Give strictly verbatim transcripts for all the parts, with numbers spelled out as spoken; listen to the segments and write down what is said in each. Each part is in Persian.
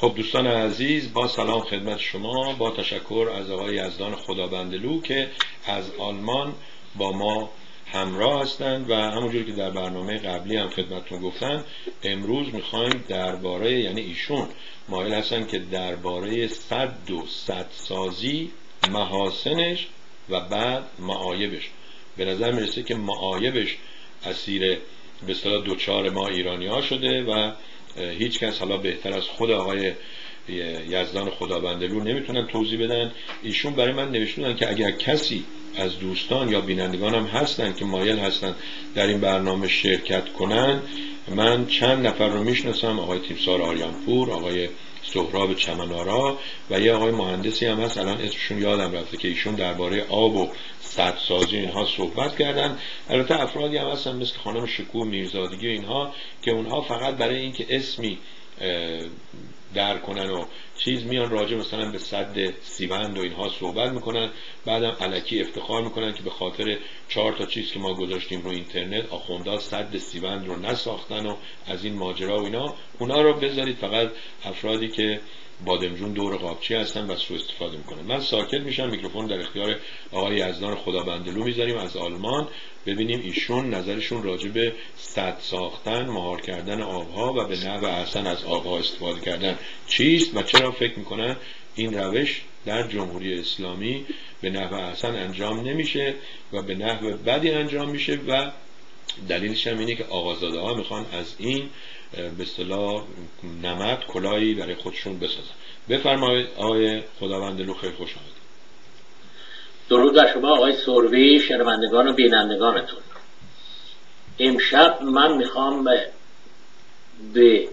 خب دوستان عزیز، با سلام خدمت شما، با تشکر از آقای یزدان خدابندلو که از آلمان با ما همراه هستند و همونجور که در برنامه قبلی هم خدمتتون گفتن، امروز میخوایم درباره، یعنی ایشون مایل هستن که درباره سد و سدسازی، محاسنش و بعد معایبش. به نظر میرسه که معایبش اسیر به اصطلاح دوچار ما ایرانی ها شده و هیچ کس حالا بهتر از خود آقای یزدان خدابندلو نمیتونن توضیح بدن. ایشون برای من نوشتن که اگر کسی از دوستان یا بینندگان هم هستن که مایل هستن در این برنامه شرکت کنن، من چند نفر رو میشناسم، آقای تیمسار آریانپور، آقای سهراب چمنارا و یه آقای مهندسی هم هست، الان اسمشون یادم رفته، که ایشون درباره آب و سدسازی اینها صحبت کردن. البته افرادی هم هستن مثل خانم شکوه میرزادگی اینها که اونها فقط برای اینکه اسمی در کنن و چیز میان راجع مثلا به سد سیوند و اینها صحبت میکنن، بعدم الکی افتخار میکنن که به خاطر چهار تا چیز که ما گذاشتیم رو اینترنت آخوندا سد سیوند رو نساختن و از این ماجرا و اینا. اونا رو بذارید فقط افرادی که بادمجون دور قابچی هستن و سوء استفاده میکنن. من ساکت میشم، میکروفون در اختیار آقای یزدان خدابندلو میذاریم از آلمان، ببینیم ایشون نظرشون راجع به سد ساختن، مهار کردن آبها و به نحو احسن از آبها استفاده کردن چیست و چرا فکر میکنن این روش در جمهوری اسلامی به نحو احسن انجام نمیشه و به نحو بدی انجام میشه و دلیلش هم اینه که آقازاده ها میخوان از این به اصطلاح نمد کلاهی برای خودشون بسازن. بفرمایید آقای خدابندلو، خیلی خوش آمدید. درود بر شما آقای سروی، شنوندگان و بینندگانتون. امشب من میخوام به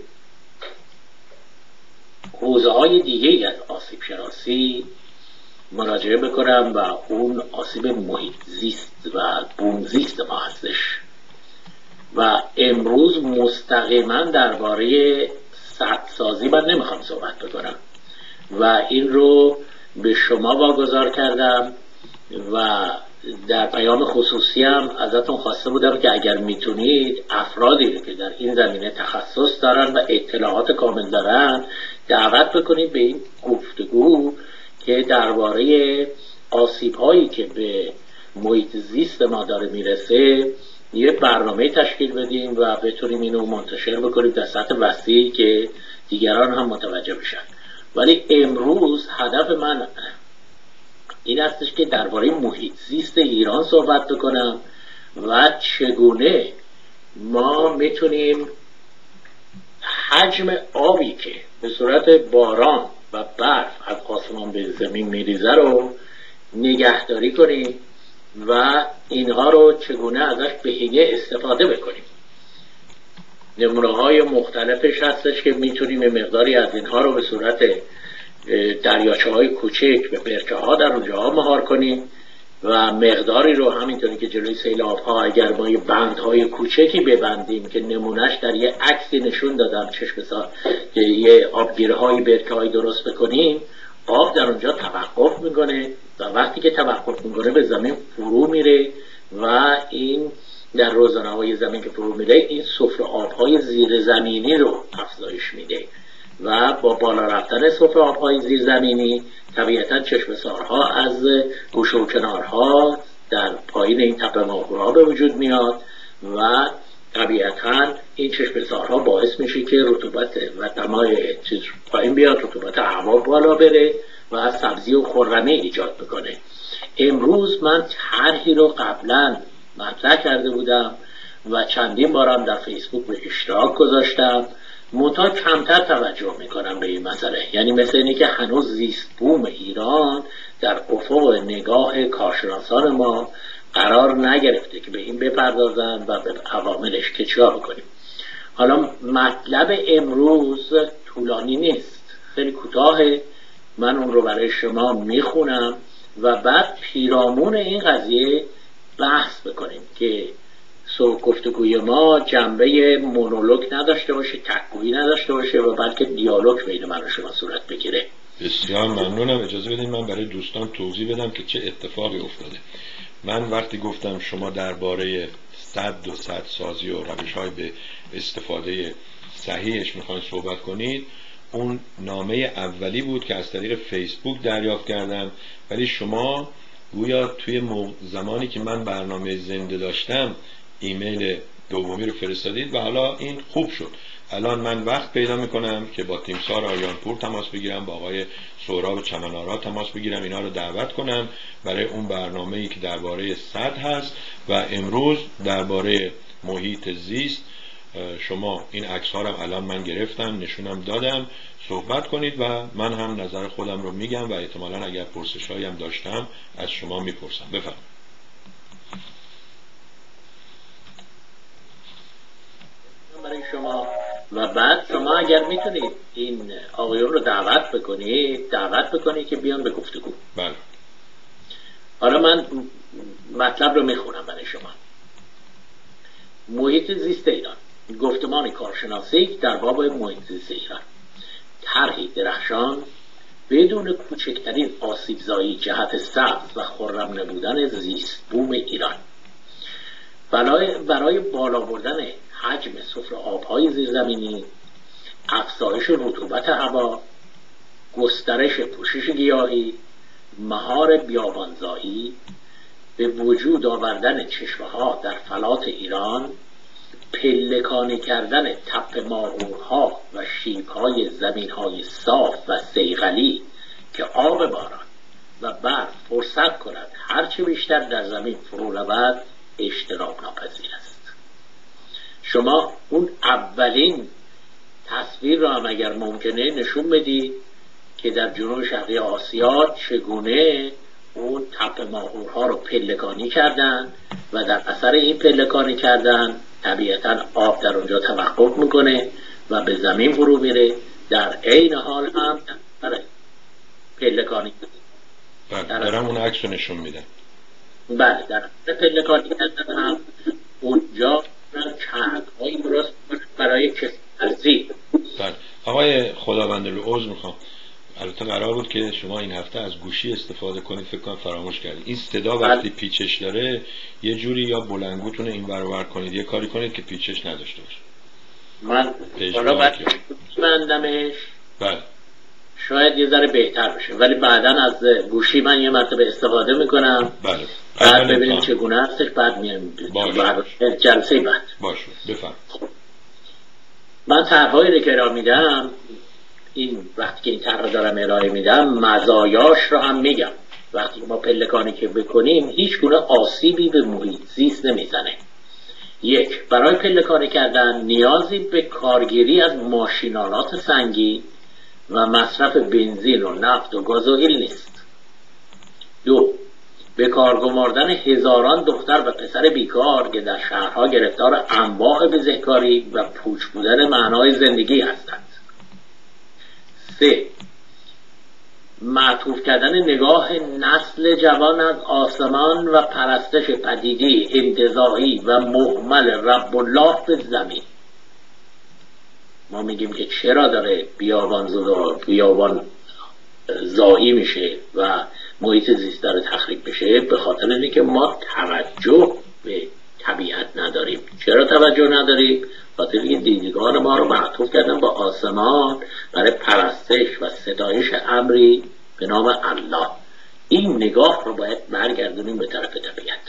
حوزه های دیگه از آسیب شناسی مراجعه بکنم و اون آسیب محیط زیست و بوم زیست ما هستش و امروز مستقیما درباره سدسازی من نمیخوام صحبت بکنم و این رو به شما واگذار کردم و در پیام خصوصی هم ازتون خواسته بودم که اگر میتونید افرادی رو که در این زمینه تخصص دارن و اطلاعات کامل دارن دعوت بکنید به این گفتگو که درباره آسیب هایی که به محیط زیست ما داره میرسه یه برنامه تشکیل بدیم و بتونیم اینو منتشر بکنیم در سطح وسیعی که دیگران هم متوجه بشن. ولی امروز هدف من این هستش که درباره محیط زیست ایران صحبت بکنم و چگونه ما میتونیم حجم آبی که به صورت باران و برف از آسمان به زمین میریزه رو نگهداری کنیم و اینها رو چگونه ازش بهینه استفاده بکنیم. نمونه های مختلفش هستش که میتونیم مقداری از اینها رو به صورت دریاچه های کوچک به برکه ها در اونجا مهار کنیم و مقداری رو همینطوری که جلوی سیلاب ها اگر ما یه بندهای کوچکی ببندیم که نمونهش در یه عکسی نشون دادم چشم سال که یه آبگیره های برکه های درست بکنیم، آب در اونجا توقف میکنه و وقتی که توقف میکنه به زمین فرو میره و این در روزنه های زمین که فرو میره این سفره آبهای زیر زمینی رو افزایش میده و با بالا رفتن سفره آبهای زیر زمینی طبیعتا چشمه‌سارها از گوشه و کنارها در پایین این تپه ماهورها به وجود میاد و طبیعتا این چشمه‌سارها باعث میشه که رطوبت و دمای چیز پایین بیاد، رطوبت هوا بالا بره و از سبزی و خرمی ایجاد بکنه. امروز من طرحی رو قبلا مطرح کرده بودم و چندین بارم در فیسبوک به اشتراک گذاشتم، منتها کمتر توجه میکنم به این مسئله. یعنی مثل اینی که هنوز زیست بوم ایران در افق نگاه کارشناسان ما قرار نگرفته که به این بپردازن و به عواملش که چیکار بکنیم. حالا مطلب امروز طولانی نیست، خیلی کوتاهه، من اون رو برای شما میخونم و بعد پیرامون این قضیه بحث بکنیم که سو گفتگوی ما جنبه مونولوگ نداشته باشه، تکگویی نداشته باشه و بلکه دیالوگ بین من و شما صورت بگیره. بسیار ممنونم. اجازه بدین من برای دوستان توضیح بدم که چه اتفاقی افتاده. من وقتی گفتم شما درباره سد و سدسازی و روش‌های به استفاده صحیحش میخواین صحبت کنید، اون نامه اولی بود که از طریق فیسبوک دریافت کردم، ولی شما گویا توی زمانی که من برنامه زنده داشتم ایمیل دومی رو فرستادید و حالا این خوب شد. الان من وقت پیدا میکنم که با تیمسار آریانپور تماس بگیرم، با آقای سهراب چمن‌آرا تماس بگیرم، اینا رو دعوت کنم برای اون برنامه‌ای که درباره سد هست و امروز درباره محیط زیست. شما این عکس ها رو الان من گرفتم نشونم دادم، صحبت کنید و من هم نظر خودم رو میگم و احتمالاً اگر پرسش هایی هم داشتم از شما میپرسم. بفرمایید. برای شما و بعد شما اگر میتونید این آقایون رو دعوت بکنید دعوت بکنید که بیان به گفتگو. بله. حالا من مطلب رو میخونم برای شما. محیط زیست ایران، گفتمان کارشناسی در باب محیط زیست ایران، طرحی درخشان بدون کوچکترین آسیبزایی جهت سبز و خرم نبودن زیست بوم ایران، برای برای بالا بردن حجم سفره آبهای زیرزمینی، افزایش رطوبت هوا، گسترش پوشش گیاهی، مهار بیابانزایی، به وجود آوردن چشمه‌ها در فلات ایران، پلکانی کردن تپه ماهورها و شیب‌های زمین‌های صاف و صیقلی که آب باران و برف فرصت کند هرچه بیشتر در زمین فرو رود اجتناب ناپذیر است. شما اون اولین تصویر را هم اگر ممکنه نشون بدید که در جنوب شرقی آسیا چگونه اون تپه ماهورها رو پلکانی کردن و در اثر این پلکانی کردن طبیعتا آب در اونجا توقف میکنه و به زمین فرو میره. در عین حال هم برای پلکانی دارم اون عکس رو نشون میدم. بله، در پلکانی کردن هم اونجا چرخ‌هایی درست برای کشاورزی. بله آقای خداوندلو، عذر میخوام، البته قرار بود که شما این هفته از گوشی استفاده کنید، فکر کنم فراموش کردید. این صدا وقتی پیچش داره یه جوری یا بلندگوتون این ور ور کنید، یه کاری کنید که پیچش نداشته باشه. من حالا باید بندمش، بله شاید یه ذره بهتر بشه، ولی بعدا از گوشی من یه مرتبه استفاده میکنم. بله بعد ببینیم چگونه هستش، بعد میام جلسه بعد. باشه بفرم. من طرحهایی که ارائه میدم، این وقتی که این طرح دارم ارائه میدم مزایاش رو هم میگم. وقتی ما پلکانی که بکنیم هیچ گونه آسیبی به محیط زیست نمیزنه. یک، برای پلکانی کردن نیازی به کارگیری از ماشینالات سنگی و مصرف بنزین و نفت و گازوئیل نیست. دو، به کار گماردن هزاران دختر و پسر بیکار که در شهرها گرفتار انواع بزهکاری و پوچ بودن معنای زندگی هستند. سه، معطوف کردن نگاه نسل جوان از آسمان و پرستش پدیده انتزاعی و مهمل رب الله به زمین. ما میگیم که چرا داره بیابان زدا بیابان زایی میشه و محیط زیست داره تخریب بشه؟ به خاطر اینه که ما توجه به طبیعت نداریم. چرا توجه نداریم؟ خاطر اینکه دیدگان ما رو معطوف کردن با آسمان برای پرستش و ستایش امری به نام الله. این نگاه رو باید برگردونیم به طرف طبیعت.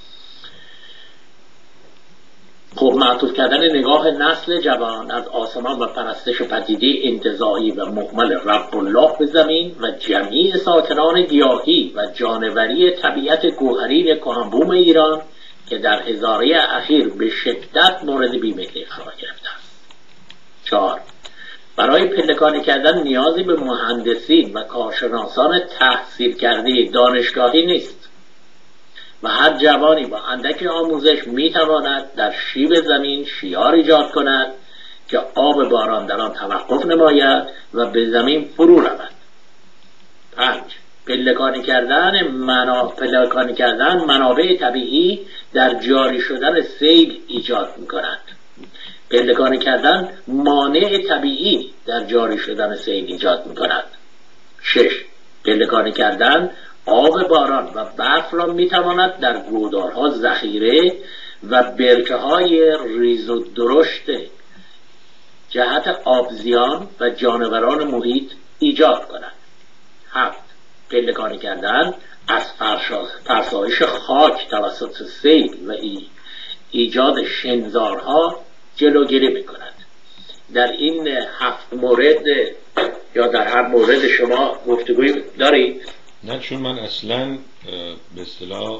خب معطوف کردن نگاه نسل جوان از آسمان و پرستش پدیده انتزاعی و مهمل رب الله به زمین و جمیع ساکنان گیاهی و جانوری طبیعت گوهرین کهنبوم ایران که در هزاره اخیر به شدت مورد بیمهری قرار گرفته است. چهار، برای پلکانی کردن نیازی به مهندسین و کارشناسان تحصیل کرده دانشگاهی نیست و هر جوانی با اندک آموزش میتواند در شیب زمین شیار ایجاد کند که آب باران در آن توقف نماید و به زمین فرو رود. پنج، پلکانی کردن منا... پلکانی کردن منابع طبیعی در جاری شدن سیل ایجاد میکند. پلکانی کردن مانع طبیعی در جاری شدن سیل ایجاد میکند. شش، پلکانی کردن آب باران و برف را میتواند در گودارها ذخیره و برکه های ریز و درشت جهت آبزیان و جانوران محیط ایجاد کنند. هفت، پلکانی کردن از فرسایش خاک توسط سیل و ای ایجاد شنزارها جلوگیری میکند. در این هفت مورد یا در هر مورد شما گفتگوی دارید؟ نه، چون من اصلا به اصطلاح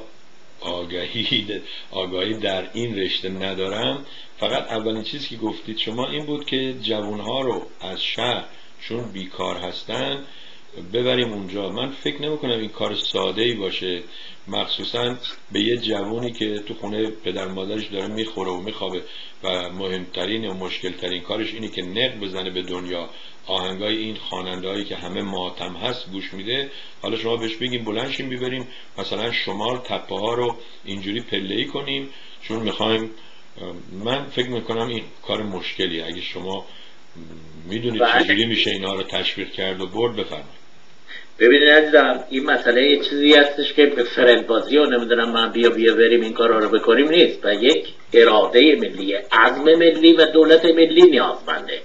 آگاهی آگاهی در این رشته ندارم. فقط اولین چیزی که گفتید شما این بود که جوانها رو از شهر چون بیکار هستن ببریم اونجا. من فکر نمی کنم این کار ساده ای باشه، مخصوصا به یه جوونی که تو خونه پدر مادرش داره میخوره و میخوابه و مهمترین و مشکلترین کارش اینه که نق بزنه به دنیا، آهنگای این خواننده هایی که همه ماتم هست گوش میده. حالا شما بهش بگیم بلندشیم بیبریم مثلا شمال تپه ها رو اینجوری پله‌ای کنیم چون میخوایم. من فکر میکنم این کار مشکلیه. اگه شما میدونید چجوری میشه اینا رو تشویق کرد و برد، بفرمایید. ببینید عزیزم، این مسئله یه چیزی هستش که به فرند بازی و نمیدونم من بیا بیا بریم این کارا رو بکنیم نیست و یک اراده ملی، عزم ملی و دولت ملی نیازمنده.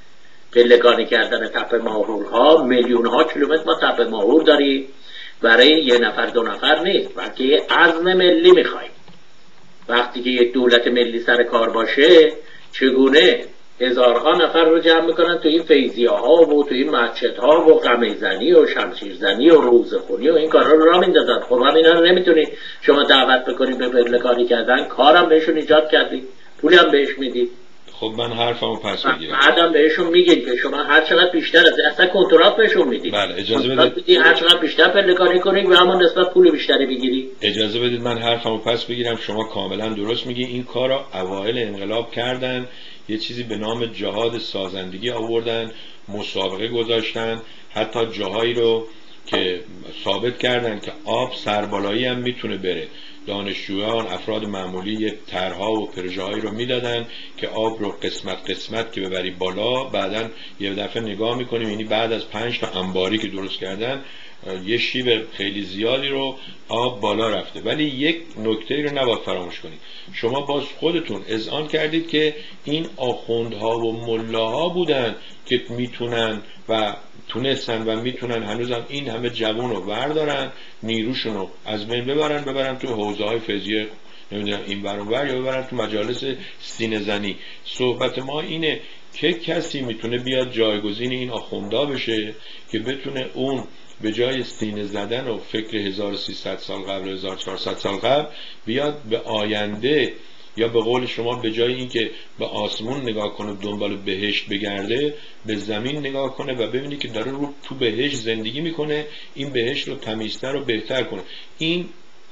پلکانی کردن تپه ماهورها، میلیون ها کیلومتر ما تپه ماهور داریم، برای یه نفر دو نفر نیست، بلکه یه عزم ملی میخوایم. وقتی که یک دولت ملی سر کار باشه چگونه هزارها نفر رو جمع میکنن تو این فیضیه ها و تو این مسجد ها و قمه زنی و شمشیر زنی و روزه خونی و این کارا رو را میندازن. خب هم اینا رو نمیتونی شما دعوت بکنید به پلکانی کردن، کارم بهشون ایجاد کردید، پولی هم بهش میدید. خب من حرفمو پس میگیرم. بعدم بهشون میگید که شما هر چقدر بیشتر از اصلا کنترات بهشون میدید. بله اجازه بدید هر چقدر بیشتر پلکانی کنید و همون نسبت پول بیشتری بگیرید. اجازه بدید من حرفمو پس بگیرم. شما کاملا درست میگی. این کارا اوایل انقلاب کردن، یه چیزی به نام جهاد سازندگی آوردن، مسابقه گذاشتن، حتی جاهایی رو که ثابت کردن که آب سربالایی هم میتونه بره. دانشجویان، افراد معمولی یک طرح‌ها و پروژه‌هایی رو میدادن که آب رو قسمت قسمت که ببری بالا. بعدن یه دفعه نگاه میکنیم یعنی بعد از پنج تا انباری که درست کردن یه شیب خیلی زیادی رو آب بالا رفته. ولی یک نکته رو نباید فراموش کنید. شما باز خودتون اذعان کردید که این آخوندها و ملاها بودن که میتونن و تونستن و میتونن هنوزم این همه جوان رو بردارن، نیروشون رو از بین ببرن ببرن تو حوزه های فیضیه، نمیدونم این ور اون ور، یا ببرن تو مجالس سینه زنی. صحبت ما اینه که کسی میتونه بیاد جایگزین این آخوندا بشه که بتونه اون به جای سینه زدن و فکر هزار و سیصد سال قبل، هزار و چهارصد سال قبل، بیاد به آینده، یا به قول شما به جای اینکه به آسمون نگاه کنه دنبال بهشت بگرده، به زمین نگاه کنه و ببینی که داره رو تو بهشت زندگی میکنه، این بهشت رو تمیزتر و بهتر کنه. این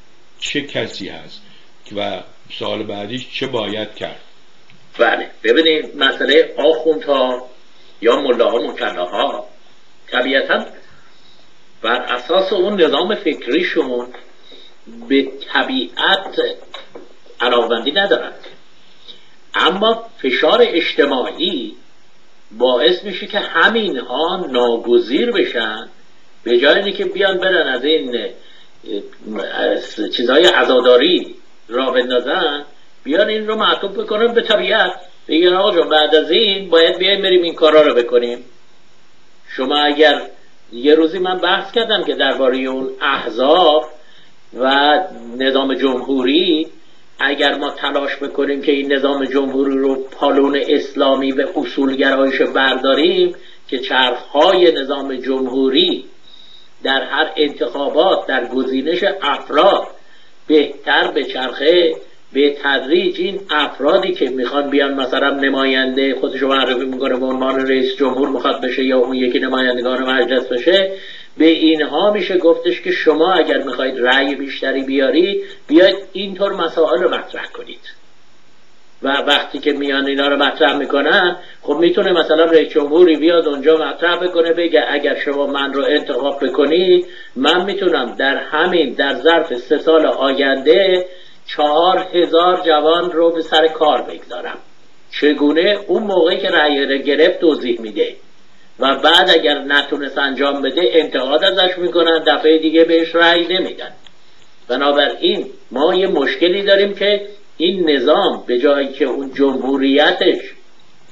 چه کسی هست و سال بعدیش چه باید کرد؟ بله ببینید، مسئله آخوندها یا ملاها مکلاها طبیعتا بر اساس اون نظام فکریشون به طبیعت علاقه‌مندی ندارند، اما فشار اجتماعی باعث میشه که همینها ناگزیر بشن، به جای اینکه که بیان برن از این چیزهای عزاداری را بندازن، بیان این رو معطوف بکنن به طبیعت، بگن آقا جون بعد از این باید بیایم بریم این کارا رو بکنیم. شما اگر یه روزی من بحث کردم که درباره اون احزاب و نظام جمهوری، اگر ما تلاش بکنیم که این نظام جمهوری رو پالون اسلامی به اصولگرایش برداریم که چرخهای نظام جمهوری در هر انتخابات در گزینش افراد بهتر به چرخه، به تدریج این افرادی که میخوان بیان مثلا نماینده خودشو معرفی میکنه به عنوان رئیس جمهور میخواد بشه یا اون یکی نمایندگان مجلس بشه، به اینها میشه گفتش که شما اگر میخواید رأی بیشتری بیارید بیاید اینطور مسائل رو مطرح کنید. و وقتی که میان اینا رو مطرح میکنن، خب میتونه مثلا رئیس جمهوری بیاد اونجا مطرح بکنه بگه اگر شما من رو انتخاب بکنید من میتونم در همین در ظرف سه سال آینده چهار هزار جوان رو به سر کار بگذارم. چگونه؟ اون موقعی که رأی رو گرفت توضیح میده و بعد اگر نتونست انجام بده انتقاد ازش میکنن، دفعه دیگه بهش رأی نمیدن. بنابراین ما یه مشکلی داریم که این نظام به جایی که اون جمهوریتش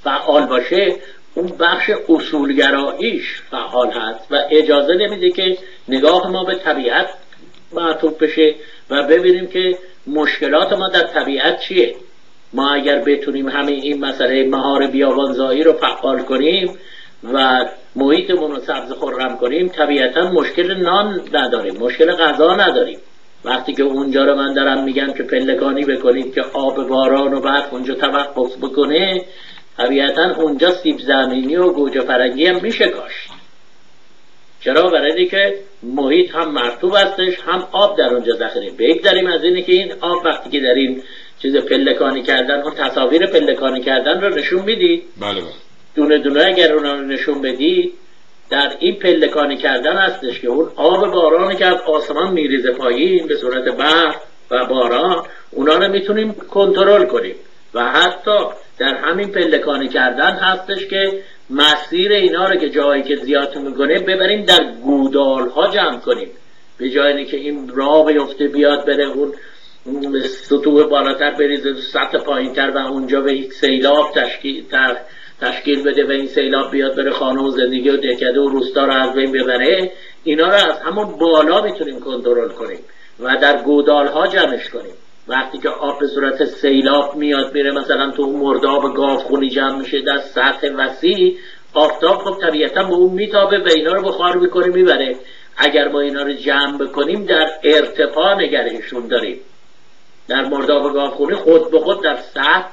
فعال باشه، اون بخش اصولگراییش فعال هست و اجازه نمیده که نگاه ما به طبیعت معطوف بشه و ببینیم که مشکلات ما در طبیعت چیه. ما اگر بتونیم همین این مسئله مهار بیابانزایی رو فعال کنیم و محیطمون رو سبز خرم کنیم، طبیعتا مشکل نان نداریم، مشکل غذا نداریم. وقتی که اونجا رو من دارم میگم که پلکانی بکنید که آب باران و برف اونجا توقف بکنه، طبیعتا اونجا سیب زمینی و گوجه فرنگی هم میشه کاشت. چرا؟ برای اینکه محیط هم مرطوب هستش، هم آب در اونجا ذخیره. بگذاریم از اینه که این آب وقتی که در این چیز پلکانی کردن، اون تصاویر پلکانی کردن رو نشون میدید. بله بله. دونه دونه اگر اونا رو نشون بدید، در این پلکانی کردن هستش که اون آب بارانی که از آسمان میریزه پایین به صورت برف و باران، اونا رو میتونیم کنترل کنیم. و حتی در همین پلکانی کردن هستش که مسیر اینا رو که جایی که زیاد میکنه ببریم در گودال ها جمع کنیم، به جایی که این راه بیفته بیاد بره اون سطوح بالاتر بریزه سطح پایین تر و اونجا به یک سیلاب تشکیل تر تشکیل بده و این سیلاب بیاد بره خانه و زندگی و دهکده و روستا رو از بین ببره. اینا رو از همون بالا میتونیم کنترل کنیم و در گودال ها جمعش کنیم. وقتی که آب به صورت سیلاب میاد میره مثلا تو مرداب گاوخونی جمع میشه در سطح وسیع، آفتاب خب طبیعتا به اون میتابه و اینا رو بخار میکنه میبره. اگر ما اینا رو جمع بکنیم در ارتفاع نگرشون داریم. در مرداب گاوخونی خود به خود در سطح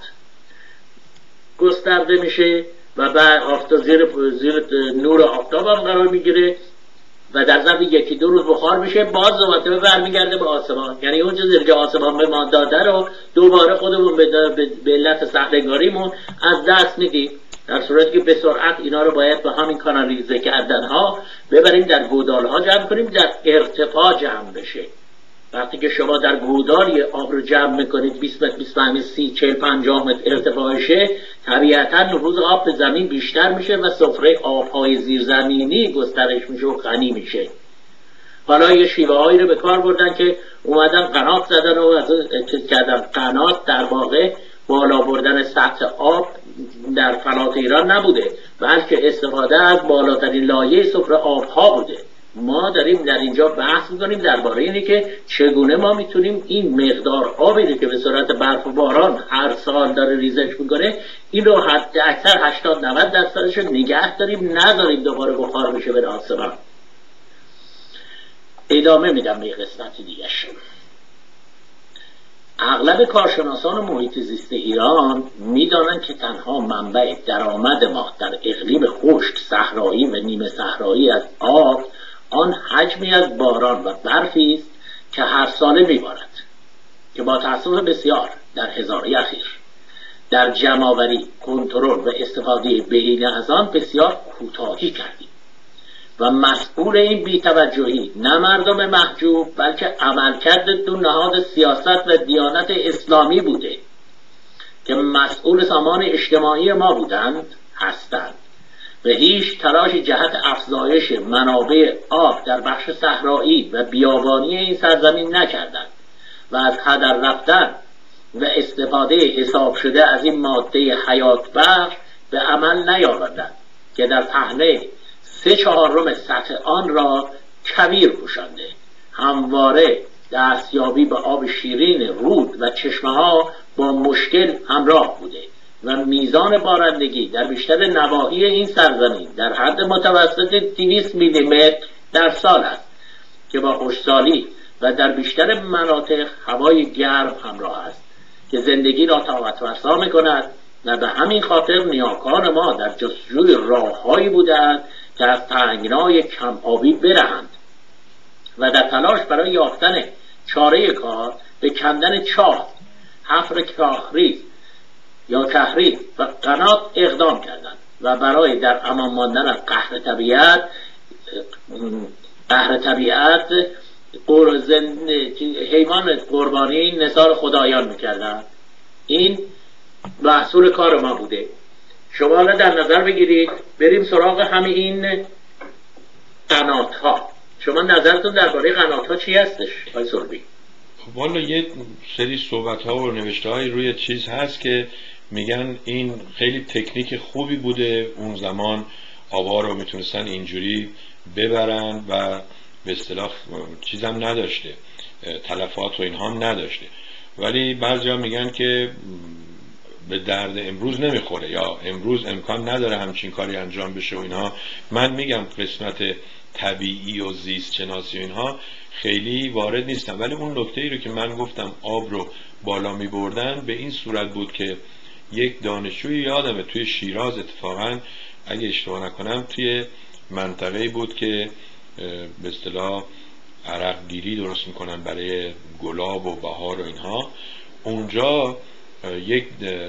گسترده میشه و بعد آفتاب زیر, زیر نور آفتاب هم قرار میگیره و در ظرف یکی دو روز بخار میشه، باز دوباره برمیگرده به آسمان. یعنی اون چیزی که آسمان به ما داده رو دوباره خودمون به علت صحنه‌نگاریمون از دست میدیم، در صورتی که به سرعت اینا رو باید به همین کانالیزه کردن ها ببریم در گودال ها جمع کنیم، در ارتفاع جمع بشه. وقتی که شما در گودال یه آب رو جمع میکنید بیست متر، بیست و پنج، سی، چهل، پنجاه متر ارتفاعشه، طبیعتا نفوذ آب به زمین بیشتر میشه و سفره آبهای زیرزمینی گسترش میشه و غنی میشه. حالا یه شیوه هایی رو به کار بردن که اومدن قنات زدن و از چیز کردن. قنات در واقع بالا بردن سطح آب در فلات ایران نبوده، بلکه استفاده از بالاترین لایه سفره آبها بوده. ما داریم در اینجا بحث می‌کنیم درباره اینه که چگونه ما میتونیم این مقدار آبی که به صورت برف و باران هر سال داره ریزش میکنه، این رو حد اکثر هشتاد نود درصدش رو نگه داریم، نذاریم دوباره بخار بشه به آسمان. ادامه میدم به قسمت دیگه. اغلب کارشناسان محیط زیست ایران میدانند که تنها منبع درآمد ما در اقلیم خشک، صحرایی و نیمه صحرایی از آب آن حجمی از باران و برفی است که هر ساله میبارد، که با تأسف بسیار در هزاره اخیر در جمع‌آوری، کنترل و استفاده بهینه از آن بسیار کوتاهی کردیم و مسئول این بی‌توجهی نه مردم محجوب بلکه عملکرد دو نهاد سیاست و دیانت اسلامی بوده که مسئول سامان اجتماعی ما بودند هستند و هیچ تلاشی جهت افزایش منابع آب در بخش صحرایی و بیابانی این سرزمین نکردند و از هدر رفتن و استفاده حساب شده از این ماده حیات بخش به عمل نیاوردند که در پهنه سه چهارم سطح آن را کویر پوشانده. همواره دستیابی به آب شیرین رود و چشمه ها با مشکل همراه بوده و میزان بارندگی در بیشتر نواحی این سرزمین در حد متوسط دویست میلیمتر در سال است که با خشکسالی و در بیشتر مناطق هوای گرم همراه است که زندگی را طاقت فرسا می‌کند و به همین خاطر نیاکان ما در جستجوی راههایی بودند که از تنگنای کم آبی برهند و در تلاش برای یافتن چاره کار به کندن چاه، حفر کاخریز یا کهریز و قنات اقدام کردند و برای در امان ماندن از قهر طبیعت قهر طبیعت حیوان قربانی نثار خدایان میکردند. این محصول کار ما بوده. شما حالا در نظر بگیرید، بریم سراغ همین این قنات ها. شما نظرتون درباره قنات ها چی هستش آقای سربی؟ والا یه سری صحبت ها و نوشته های روی چیز هست که میگن این خیلی تکنیک خوبی بوده، اون زمان آبا رو میتونستن اینجوری ببرن و به اصطلاح چیزم نداشته، تلفات و اینها هم نداشته. ولی بعضیا میگن که به درد امروز نمیخوره یا امروز امکان نداره همچین کاری انجام بشه و اینها. من میگم قسمت طبیعی و زیست شناسی و اینها خیلی وارد نیستم، ولی اون نکته‌ای رو که من گفتم آب رو بالا میبردن به این صورت بود که یک دانشجوی یادمه توی شیراز اتفاقا اگه اشتباه نکنم توی منطقه‌ای بود که به اصطلاح عرق گیری درست میکنن برای گلاب و بهار و اینها، اونجا یک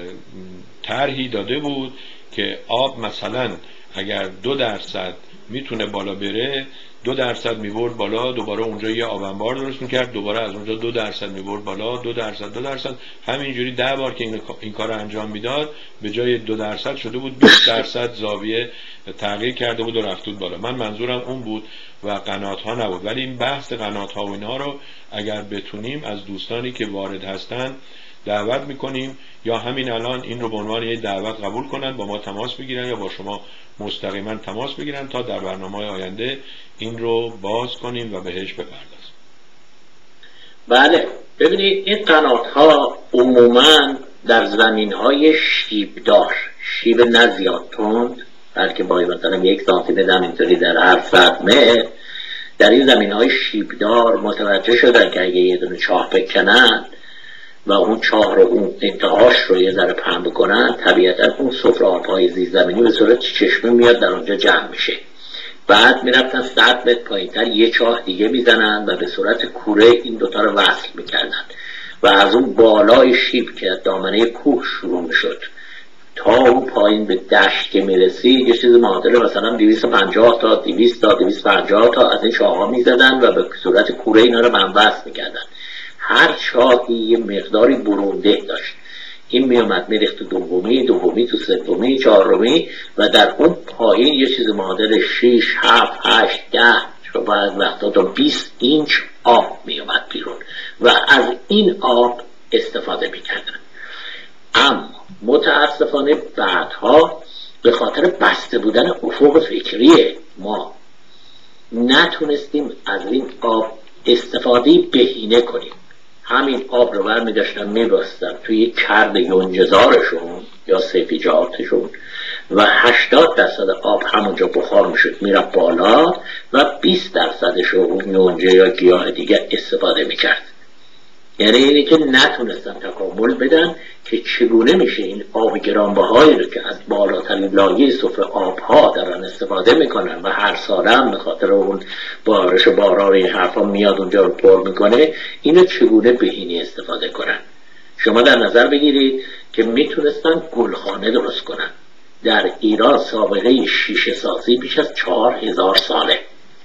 طرحی داده بود که آب مثلا اگر دو درصد میتونه بالا بره، دو درصد میبرد بالا، دوباره اونجا یه آب انبار درست میکرد، دوباره از اونجا دو درصد میبرد بالا، دو درصد دو درصد همینجوری ده بار که این, این کار انجام میداد به جای دو درصد شده بود بیست درصد زاویه تغییر کرده بود و رفت بود بالا. من منظورم اون بود و قنات ها نبود. ولی این بحث قنات ها و اینها رو اگر بتونیم از دوستانی که وارد هستن دعوت میکنیم، یا همین الان این رو به عنوان یک دعوت قبول کنن، با ما تماس بگیرن یا با شما مستقیما تماس بگیرن تا در برنامه آینده این رو باز کنیم و بهش بپردازیم. بله، ببینید این قنات ها عموما در زمین های شیبدار، شیب نه زیاد تند، بلکه با مثلا یک سانتی متر اینطوری در هر صد متر، در این زمین های شیبدار متوجه شدن که اگه یه دونه چاه بکنن و اون چاه رو اون انتهاش رو یه ذره پهن بکنن، طبیعتا اون سفره آبهای زیر زمینی به صورت چشمه میاد در اونجا جمع میشه. بعد میرفتن صد متر پایینتر یه چاه دیگه میزنن و به صورت کوره این دوتا رو وصل میکردن و از اون بالای شیب که دامنه کوه شروع میشد تا اون پایین به دشت که میرسید یه چیز معادل مثلا دویست و پنجاه تا دویست تا دویست و پنجاه تا از این چاه ها میزدن و به صورت کوره اینا رو من وصل میکردن. هر چاهی یه مقداری برونده داشت، این میامد میریخت تو دومی، دومی تو سومی، چهارمی و در اون پایین یه چیز معادل شش، هفت، هشت، ده و بعد وقتا تا بیست اینچ آب میامد بیرون و از این آب استفاده میکردن. اما متاسفانه بعدها به خاطر بسته بودن افق فکری ما نتونستیم از این آب استفاده بهینه کنیم. همین آب رو برمی داشتن می بستن توی کرد یونجزارشون یا سفیجاتشون و هشتاد درصد آب همونجا بخار می شد میرفت بالا و بیست درصدش رو اون یونجه یا گیاه دیگه استفاده می کرد. یعنی اینی که نتونستن تکامل بدن که چگونه میشه این آب گرانبهایی رو که از بالاترین لایه سفره آبها دارن استفاده میکنن و هر ساله هم به خاطر اون بارش و باران این حرفا میاد اونجا رو پر میکنه، اینو چگونه بهینه استفاده کنن. شما در نظر بگیرید که میتونستن گلخانه درست کنن. در ایران سابقه شیشه سازی بیش از چهار هزار ساله.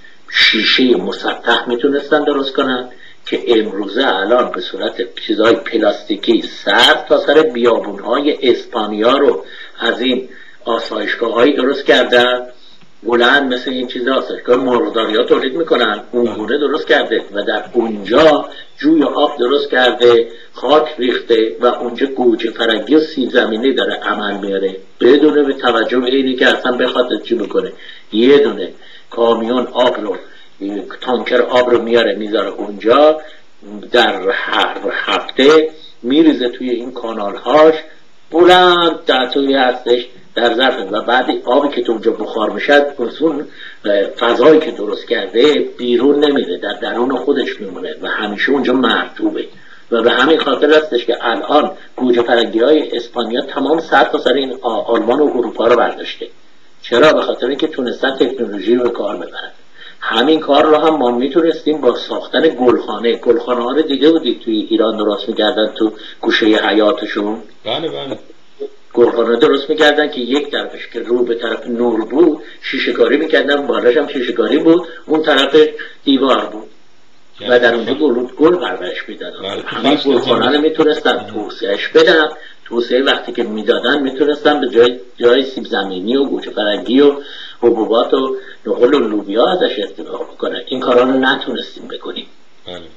شیشه مسطح میتونستن درست کنن که امروزه الان به صورت چیزای پلاستیکی سر تا سر بیابونهای اسپانیا رو از این آسایشگاه هایی درست کردن، بلند مثل این چیز آسایشگاه مرداریا تولید میکنن، اونگونه درست کرده و در اونجا جوی آب درست کرده، خاک ریخته و اونجا گوجه فرنگی و سیب زمینی داره عمل میاره بدون به توجه به اینی که اصلا بخواد چی بکنه. یه دونه کامیون آب رو، تانکر آب رو میاره میذاره اونجا، در هر هفته میریزه توی این کانال هاش، بلند در توی هستش در ظرف و بعد آبی که تو اونجا بخار میشه اون فضایی که درست کرده بیرون نمیره، در درون خودش میمونه و همیشه اونجا مرطوبه و به همین خاطر هستش که الان گوجه فرنگی های اسپانیا تمام سر تا سر این آلمان و اروپا رو برداشته. چرا؟ به خاطر اینکه تونستن تکنولوژی رو به کار ببرن. همین کار رو هم ما میتونستیم با ساختن گلخانه. گلخانه ها رو دیده بودید توی ایران درست میکردن تو گوشه حیاتشون. بله بله. گلخانه درست میکردن که یک طرفش که رو به طرف نور بود شیشه‌کاری میکردن، بالاش هم شیشه‌کاری بود، اون طرف دیوار بود و در اونجا گل گل پرورش میدادن. همین گلخانه رو میتونستن توسعهش بدن. توسعه وقتی که میدادن میتونستن به جای جای سیب زمینی و گوجه فرنگی و حبوبات و نخل و لوبیا ازش استفاده کنن. این کارا رو نتونستیم بکنیم. بله.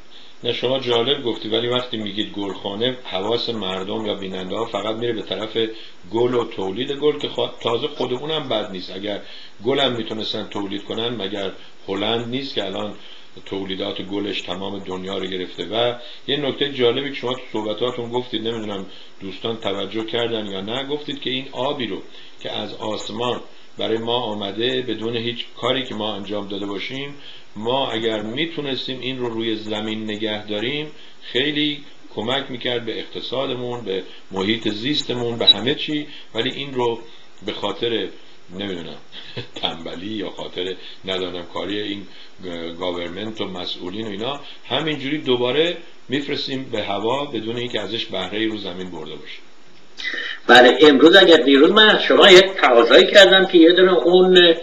نه شما جالب گفتی، ولی وقتی میگید گلخانه حواس مردم یا بیننده ها فقط میره به طرف گل و تولید گل که تازه خود اونم بد نیست. اگر گل هم میتونستن تولید کنن مگر هلند نیست که الان تولیدات گلش تمام دنیا رو گرفته؟ و یه نکته جالبی که شما تو صحبتاتون گفتید، نمیدونم دوستان توجه کردن یا نه، گفتید که این آبی رو که از آسمان برای ما آمده بدون هیچ کاری که ما انجام داده باشیم، ما اگر میتونستیم این رو روی زمین نگه داریم خیلی کمک میکرد به اقتصادمون، به محیط زیستمون، به همه چی. ولی این رو به خاطر نمیدونم تنبلی یا خاطر ندانم کاری این گاورمنت و مسئولین و اینا همینجوری دوباره میفرستیم به هوا بدون اینکه ازش بهره‌ای رو زمین برده باشه. بله امروز اگر دیروز من از شما یک تقاضایی کردم که یه دونه اون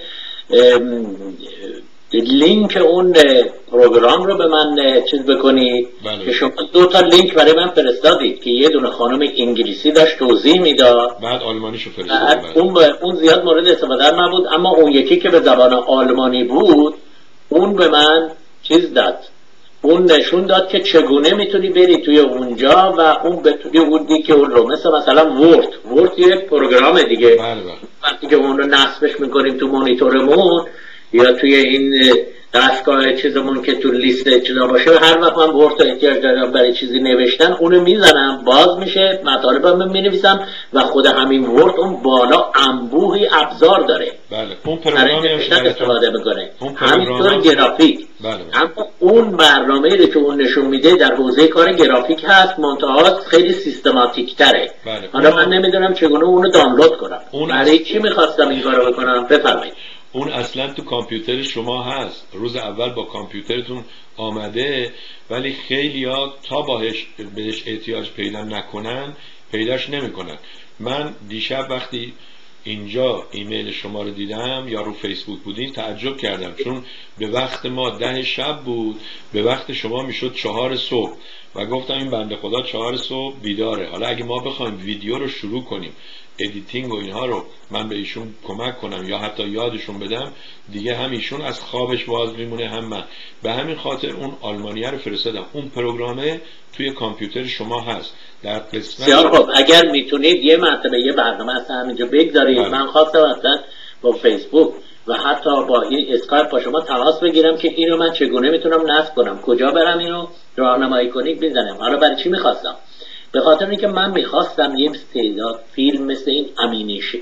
لینک اون پروگرام رو به من چیز بکنید. بله. که شما دو تا لینک برای من فرستادید که یه دونه خانم انگلیسی داشت توضیح میداد، بعد آلمانیشو فرستاد. اون اون زیاد مورد استفاده من بود، اما اون یکی که به زبان آلمانی بود اون به من چیز داد، اون نشون داد که چگونه میتونی بری توی اونجا و اون بتونی اون که اون رو مثل مثلا ورد ورد یه پروگرام دیگه. بله بله. وقتی که اون رو نصبش میکنیم تو مانیتورمون یا توی این دستگاه چیزمون که تو لیست چیزا باشه، هر وقت من ورد احتیاج دارم برای چیزی نوشتن اونو میزنم، باز میشه، مطالبم مینویسم و خود همین ورد اون بالا انبوهی ابزار داره. بله اون پروگرامی هم استفاده میکنه، همینطور گرافیک. بله بله. اما اون برنامه‌ای که اون نشون میده در حوزه کار گرافیک هست، منتها خیلی سیستماتیک تره. بله. حالا من نمیدونم چگونه اونو دانلود کنم. برای چی میخواستم این کارو بکنم؟ بفرمایید. اون اصلا تو کامپیوتر شما هست، روز اول با کامپیوترتون آمده، ولی خیلیا تا باهش بهش احتیاج پیدا نکنن پیداش نمیکنن. من دیشب وقتی اینجا ایمیل شما رو دیدم یا رو فیسبوک بودین تعجب کردم، چون به وقت ما ده شب بود، به وقت شما میشد چهار صبح و گفتم این بنده خدا چهار صبح بیداره. حالا اگه ما بخوایم ویدیو رو شروع کنیم، ادیتینگ و اینها رو من به ایشون کمک کنم یا حتی یادشون بدم، دیگه هم ایشون از خوابش باز میمونه هم من. به همین خاطر اون آلمانیه رو فرستادم. اون پروگرامه توی کامپیوتر شما هست در قسمت. خب اگر میتونید یه مرتبه یه برنامه اصلا همینجا بگذارید. من خواستم اصلا با فیسبوک و حتی با این اسکایپ با شما تماس بگیرم که اینو من چگونه میتونم نصب کنم، کجا برم اینو راهنمایی کنید بزنم. حالا برای چی میخواستم؟ به خاطر اینکه من میخواستم یه تعداد فیلم مثل این امینیشن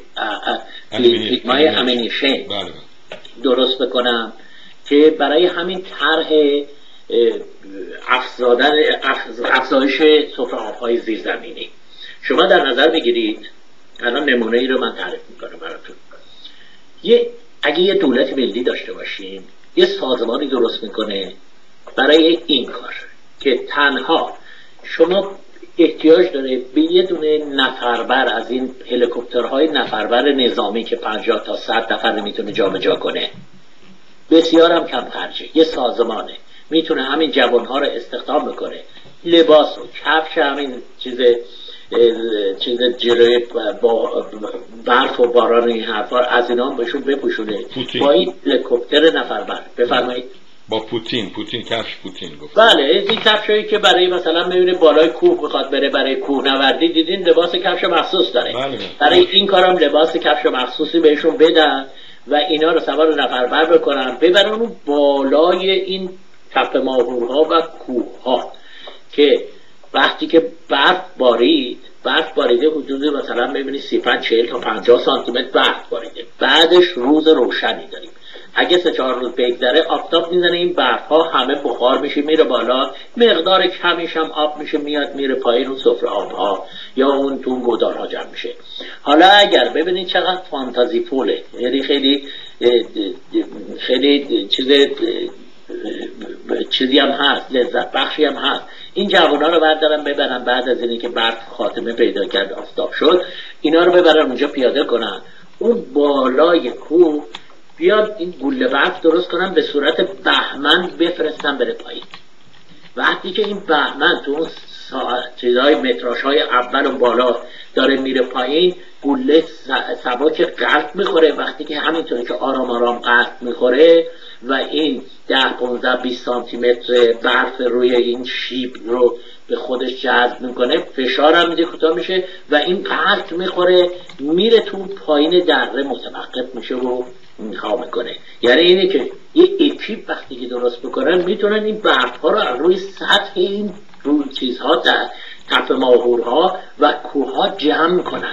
فیلمای امینیشن درست بکنم که برای همین طرح افزادن افزایش سفره آبهای زیرزمینی شما در نظر بگیرید. الان نمونه ای رو من تعریف میکنم براتون. یه اگه یه دولت ملی داشته باشیم، یه سازمانی درست میکنه برای این کار که تنها شما احتیاج داره به یه دونه نفربر از این هلیکوپترهای نفربر نظامی که پنجاه تا صد نفر میتونه جابجا کنه، بسیار هم کم خرجه. یه سازمانه میتونه همین جوانها رو استخدام بکنه، لباس و کفش همین چیز چیز جلوی با برف و باران این حرفا از اینا بهشون بپوشونه با این هلیکوپتر نفربر. بفرمایید. با پوتین پوتین کفش پوتین گفت. بله این کفشایی که برای مثلا میبینه بالای کوه بخواد بره برای کوهنوردی، دیدین لباس کفش مخصوص داره. بله. برای این کارم لباس کفش مخصوصی بهشون بدن و اینا رو سوار نفربر بکنن ببرن اون بالای این تپه ماهورها و کوهها که وقتی که برف بارید برف باریده حدود مثلا میبینی سی و پنج چهل تا پنجاه سانتی متر برف باریده، بعدش روز روشنی داریم. اگه سه چهار روز بگذره آفتاب میزنه، این برف ها همه بخار میشه میره بالا، مقدار کمیش هم آب میشه میاد میره پایین، اون سفره آب ها یا اون تو گودالها جمع میشه. حالا اگر ببینید چقدر فانتازی پوله، یعنی خیلی خیلی چیز چیزی هم هست، لذت بخشی هم هست. این جوونا رو بردارن ببرن بعد از اینی که برف خاتمه پیدا کرد آفتاب شد، اینا رو ببرن اونجا پیاده کنن، اون بالای کوه بیاد این گوله برف درست کنن به صورت بهمن بفرستن بره پایین. وقتی که این بهمن تو اون چیزهای متراژ های اول و بالا داره میره پایین، گوله سبک قلب میخوره. وقتی که همینطوری که آرام آرام قلب میخوره، و این ده پانزده بیست سانتی متر برف روی این شیب رو به خودش جذب میکنه، فشار هم میده کوتاه میشه و این پرت میخوره میره تو پایین دره متوقف میشه و اینها میکنه. یعنی اینه که یه اکیپ وقتی که درست بکنن میتونن این برف ها رو از روی سطح این روی چیزها در تپه ماهورها و کوه ها جمع کنن.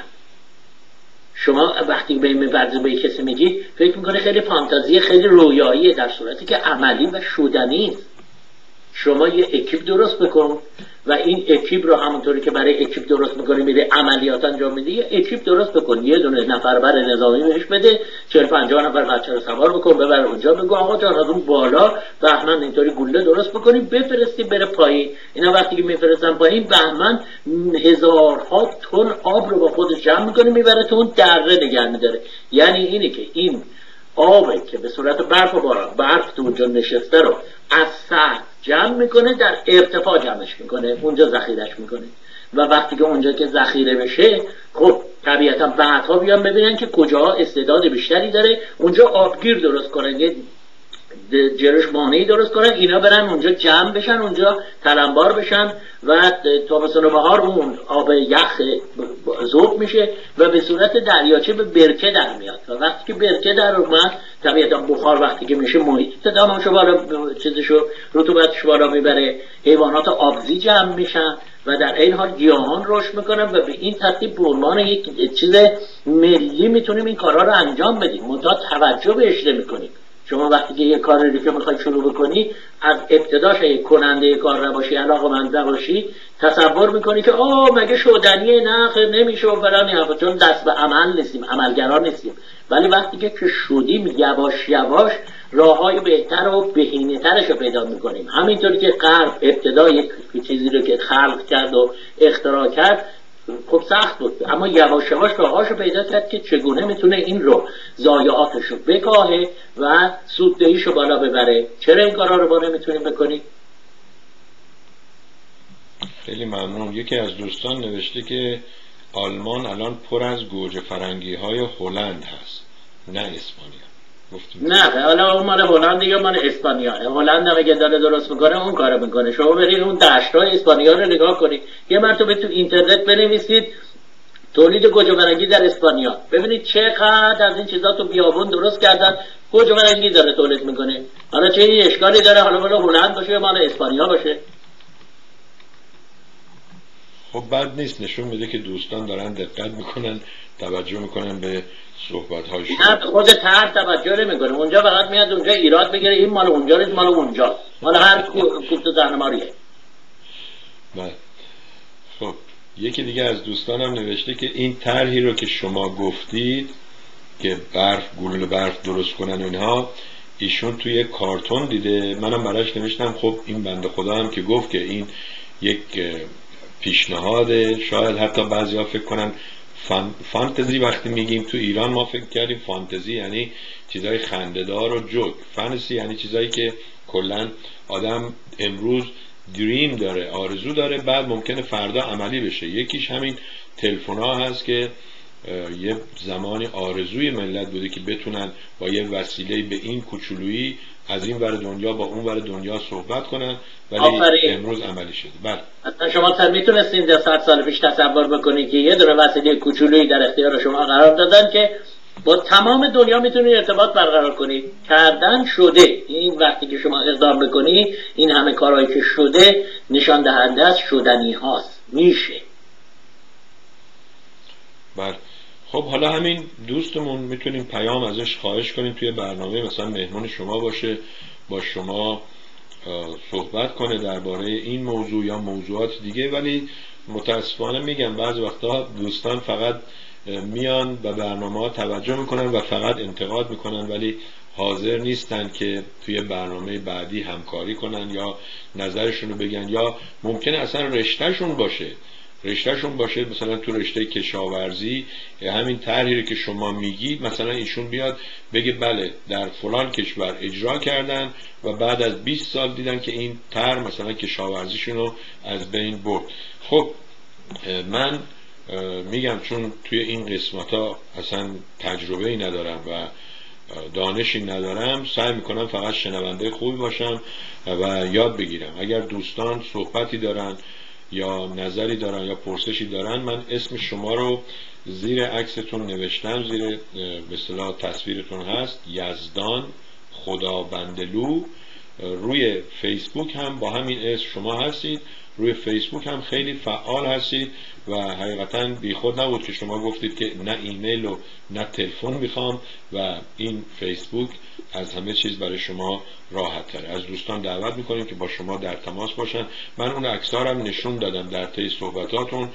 شما وقتی به این ورزش به کسی میگی فکر میکنه خیلی فانتازی، خیلی رویاییه، در صورتی که عملی و شدنی است. شما یه اکیپ درست بکن و این اکیپ رو همونطوری که برای اکیپ درست میکنی میره عملیات انجام میده، یه اکیپ درست بکن، یه دونه نفر بر نظامی بهش بده، چهل پنجاه نفر بچه رو سوار بکن ببر اونجا، بگو آقا جان از اون بالا بهمن اینطوری گوله درست بکنیم بفرستی بره پایین. اینا وقتی که میفرستن پایین بهمن هزارها تن آب رو با خودش جمع میکنه میبره تو اون دره نگه میداره. یعنی اینه که این آبه که به صورت برف و باران برف تو اونجا نشسته رو از سطح جمع میکنه، در ارتفاع جمعش میکنه، اونجا ذخیرش میکنه و وقتی که اونجا که ذخیره بشه خب طبیعتا بعدها بیان ببینن که کجا استعداد بیشتری داره، اونجا آبگیر درست کنن، یه جرش مانعی درست کنن، اینا برن اونجا جمع بشن، اونجا تلمبار بشن و تابستون و بهار اون آب یخ ذوب میشه و به صورت دریاچه به برکه در میاد و وقتی که برکه در اومد طبیعتا بخار وقتی که میشه محیط تمامشو بالا چیزشو رطوبتش بالا میبره، حیوانات آبزی جمع میشن و در این حال گیاهان رشد میکنن و به این ترتیب به عنوان یک چیز ملی میتونیم این کارا رو انجام بدیم. منتها توجه بهش نمیکنیم. شما وقتی که یه کاری که میخوای شروع بکنی از ابتداش یک کننده کار نباشی، علاقه‌مند نباشی، تصور میکنی که آه مگه شدنیه، نه خیر نمیشه و فلان، یا چون دست به عمل نیستیم، عملگرا نیستیم. ولی وقتی که شدیم یواش یواش راههای بهتر و بهینه‌ترش رو پیدا میکنیم. همینطوری که غرب ابتدا یک چیزی رو که خلق کرد و اختراع کرد خب سخت بود، اما یواش یواش راهاشو پیدا کرد که چگونه میتونه این رو ضایعاتشو بکاهه و سوددهیشو بالا ببره. چرا این کارا رو ما نمیتونیم بکنیم؟ خیلی ممنون. یکی از دوستان نوشته که آلمان الان پر از گوجه فرنگی های هلند هست نه اسپانیا. نه حالا اون مال هلند یا مال اسپانیا. هلند هم اگه داره درست میکنه اون کارو میکنه. شما برید اون دشت‌های اسپانیا رو نگاه کنید، یه مرتبه تو اینترنت بنویسید تولید گوجه فرنگی در اسپانیا، ببینید چقدر از این چیزا تو بیابون درست کردن، گوجه فرنگی داره تولید میکنه. حالا چه اشکالی داره حالا مال هلند باشه یا مال اسپانیا باشه؟ خب بد نیست، نشون میده که دوستان دارن دقت میکنن، توجه میکنن به صحبت های شما. نه خود طرح توجه نمیکنه، اونجا فقط میاد اونجا ایراد بگیره این مال اونجا نیست مال اونجا، مال هر کوفت زنماریه. بله. خب یکی دیگه از دوستانم نوشته که این طرحی رو که شما گفتید که برف گلوله برف درست کنن اینها، ایشون توی کارتون دیده. منم براش نوشتم خب این بنده خدا هم که گفت که این یک پیشنهاده، شاید حتی بعضی ها فکر کنن فان... فانتزی. وقتی میگیم تو ایران ما فکر کردیم فانتزی یعنی چیزای خنده‌دار و جوک، فانتزی یعنی چیزایی که کلا آدم امروز دریم داره، آرزو داره، بعد ممکنه فردا عملی بشه. یکیش همین تلفن ها هست که یه زمانی آرزوی ملت بوده که بتونن با یه وسیله به این کوچولویی از این ور دنیا با اون ور دنیا صحبت کنن، ولی آفرین. امروز عملی شده. بله اصلا شما میتونستین در صد سال پیش تصور بکنید که یه دونه وسیله کوچولویی در اختیار شما قرار دادن که با تمام دنیا میتونید ارتباط برقرار کنید. کردن شده. این وقتی که شما اقدام بکنید این همه کارهایی که شده نشان دهنده از شدنی هاست، میشه. بله. خب حالا همین دوستمون میتونیم پیام ازش خواهش کنیم توی برنامه مثلا مهمون شما باشه، با شما صحبت کنه درباره این موضوع یا موضوعات دیگه. ولی متاسفانه میگم بعضی وقتا دوستان فقط میان و برنامه ها توجه میکنن و فقط انتقاد میکنن، ولی حاضر نیستن که توی برنامه بعدی همکاری کنن یا نظرشون رو بگن، یا ممکنه اصلا رشتهشون باشه رشتهشون باشه مثلا تو رشته کشاورزی همین طرحی که شما میگید مثلا ایشون بیاد بگه بله در فلان کشور اجرا کردن و بعد از بیست سال دیدن که این طرح مثلا کشاورزیشون رو از بین برد. خب من میگم چون توی این قسمت ها اصلا تجربه ای ندارم و دانشی ندارم، سعی میکنم فقط شنونده خوبی باشم و یاد بگیرم. اگر دوستان صحبتی دارن یا نظری دارن یا پرسشی دارن، من اسم شما رو زیر عکستون نوشتم، زیر به اصطلاح تصویرتون هست، یزدان خدابندلو. روی فیسبوک هم با همین اسم شما هستید، روی فیسبوک هم خیلی فعال هستید و حقیقتا بی خود نبود که شما گفتید که نه ایمیل و نه تلفن میخوام و این فیسبوک از همه چیز برای شما راحت تره. از دوستان دعوت میکنیم که با شما در تماس باشن. من اون عکس‌ها هم نشون دادم در طی صحبتاتون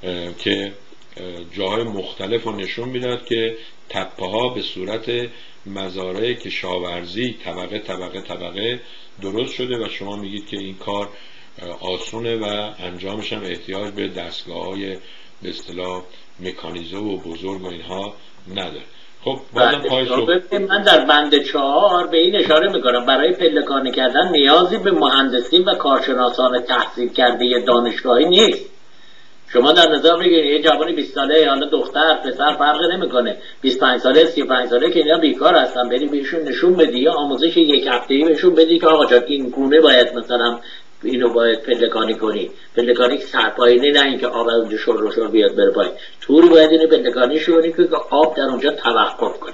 که جاهای مختلف رو نشون میداد که تپه ها به صورت مزارع کشاورزی طبقه طبقه طبقه درست شده و شما میگید که این کار آسونه و انجامش هم احتیاج به دستگاه‌های به اصطلاح مکانیزه و بزرگ و اینها نداره. خب بازم پای صحبت من در بند چهار به این اشاره میکنم برای پلکانی کردن نیازی به مهندسین و کارشناسان تحصیل کرده دانشگاهی نیست. شما در نظر بگیرید یه جوانی بیست ساله، حالا دختر پسر فرق نمیکنه، بیست و پنج ساله سی و پنج ساله که اینا بیکار هستن، بری بهشون نشون بدی یا آموزش یک هفته‌ای بهشون بدی که آقا جان این گونه باید مثلا اینو باید پلکانی کنی. پلکانی که سرپایینی، نه اینکه آب از اونجا شور رو شور بیاد بره پایین. طوری باید اینو پلکانی شونی که آب در اونجا توقف کنه.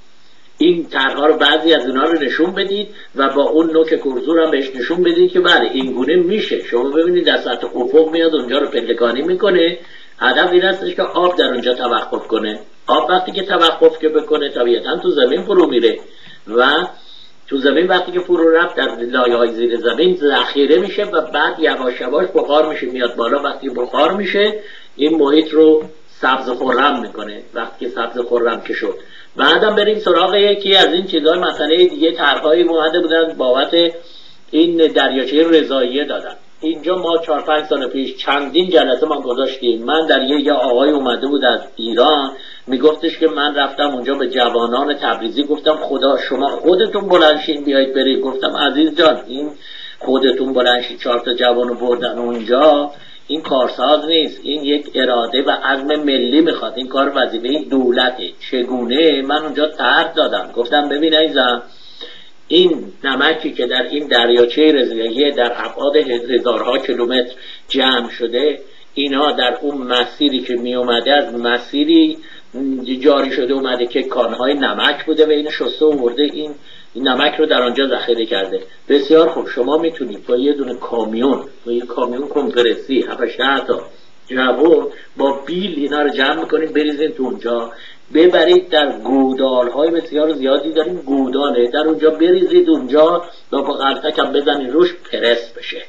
این طرح‌ها رو بعضی از اونها رو نشون بدید و با اون نوک کورسور هم بهش نشون بدید که بله این گونه میشه. شما ببینید در سطح افق میاد اونجا رو پلکانی میکنه. هدف این هستش که آب در اونجا توقف کنه. آب وقتی که توقف که بکنه طبیعتاً تو زمین فرو میره و تو زمین وقتی که فرو رفت در لایه‌های زیر زمین ذخیره میشه و بعد یواش یواش بخار میشه میاد بالا. وقتی بخار میشه این محیط رو سبز خرم میکنه. وقتی که سبز خرم که شد بعدم بریم سراغ یکی از این چیزهای مسئله دیگه. طرح‌های اومده بودن بابت این دریاچه رضاییه دادن. اینجا ما چهار پنج سال پیش چندین جلسه ما گذاشتیم. من در یه یه آقای اومده بود از ایران میگفتش که من رفتم اونجا به جوانان تبریزی گفتم خدا شما خودتون بلنشین بیایید برید. گفتم عزیز جان این خودتون بلنشین چهار تا جوانو بردن اونجا، این کارساز نیست، این یک اراده و عزم ملی میخواد. این کار وظیفه دولته. چگونه؟ من اونجا طرح دادم گفتم ببین عزیزم این نمکی که در این دریاچه رضاییه در ابعاد هزارها کیلومتر جمع شده، اینا در اون مسیری که می اومده از مسیری جاری شده اومده که کانهای نمک بوده و این شسته آورده این نمک رو در آنجا ذخیره کرده. بسیار خوب، شما میتونید با یه دونه کامیون با یه کامیون کمپرسی هفت تا جوون با بیل اینا رو جمع میکنید بریزید تو اونجا، ببرید در گودال های بسیار زیادی داریم گوداله در اونجا بریزید اونجا و با قلتک هم بزنید روش پرس بشه.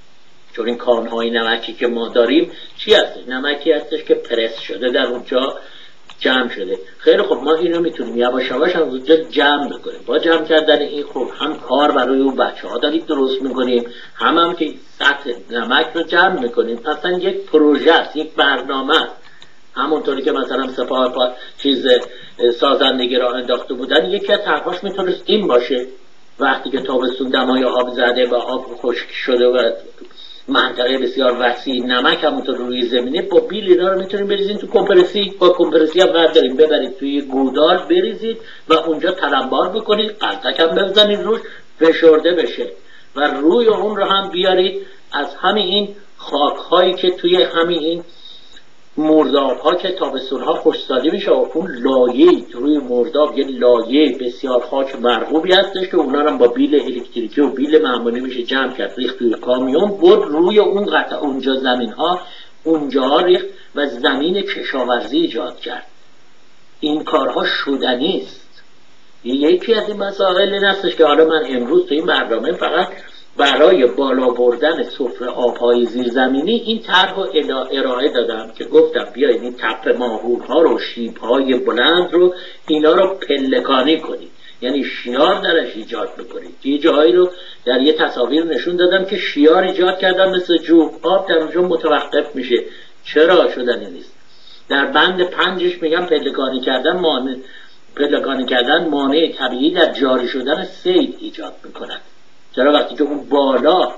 چون این کانهای نمکی که ما داریم چی هست؟ نمکی هستش که پرس شده در اونجا جمع شده. خیلی خب ما اینو میتونیم یواش یواش از اونجا جمع بکنیم. با جمع کردن این خب هم کار برای اون بچه ها دارید درست میکنیم، هم هم که سطح نمک رو جمع میکنیم. اصلا یک پروژه است، یک برنامه است. همونطوری که مثلا سپاه پا چیز سازندگی را انداخته بودن، یکی از طرحاش میتونست این باشه وقتی که تابستون دمای آب زده و آب خشک شده و منطقه بسیار وسیع نمک همونطور روی زمینه، با بیل اینا رو میتونیم بریزین تو کمپرسی. با کمپرسی هم برداریم ببرید توی گودال بریزید و اونجا تلمبار بکنید، قلتک هم بزنید روش فشرده بشه و روی اون رو هم بیارید از همین این خاک هایی که توی همین این مرداب ها که تابستون ها خوشسالی میشه و اون لایه روی مرداب یه لایه بسیار خاک مرغوبی هستش که اونا رو با بیل الکتریکی و بیل معمولی میشه جمع کرد ریخت توی کامیون بود روی اون قطعه اونجا زمین ها اونجا ریخت و زمین کشاورزی ایجاد کرد. این کارها شدنی است. یکی از این مسائل این هستش که حالا من امروز تو این برنامه فقط برای بالا بردن سفره آبهای زیرزمینی این طرح رو ارائه دادم که گفتم بیایید این تپه ماهورها رو شیب‌های بلند رو اینا رو پلکانی کنید، یعنی شیار درش ایجاد بکنید. یه جایی رو در یه تصاویر نشون دادم که شیار ایجاد کردن مثل جوب، آب در اونجا متوقف میشه. چرا شدنی نیست؟ در بند پنجش میگم پلکانی کردن مانع پلکانی کردن مانع طبیعی در جاری شدن سیل ایجاد میکند. چرا وقتی که اون بالا